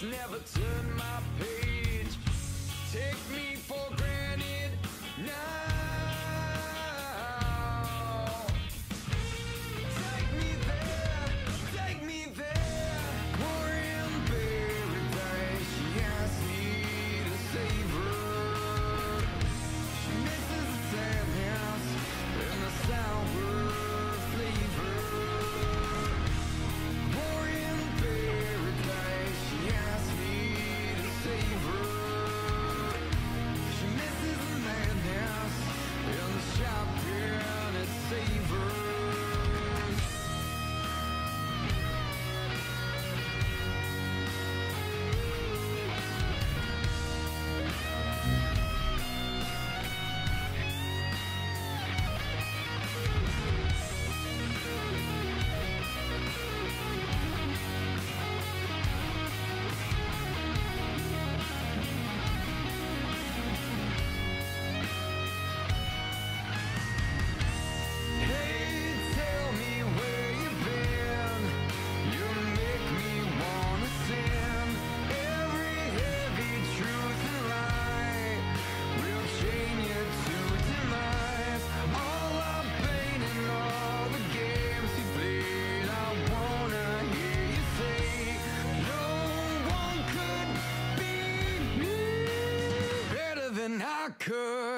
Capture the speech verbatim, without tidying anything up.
past, never turn my page. Take me for granted now. Take me there, take me there. We're in paradise. She asked me to save her. She misses the sadness and the sour flavor. We're in paradise. She asked me to save her. She misses the madness and the shopping at Savers. Hey, tell me where you've been. You make me wanna sin. Every heavy truth and lie will chain you to demise. All our pain and all the games you played, I wanna hear you say, no one could be me better than I could.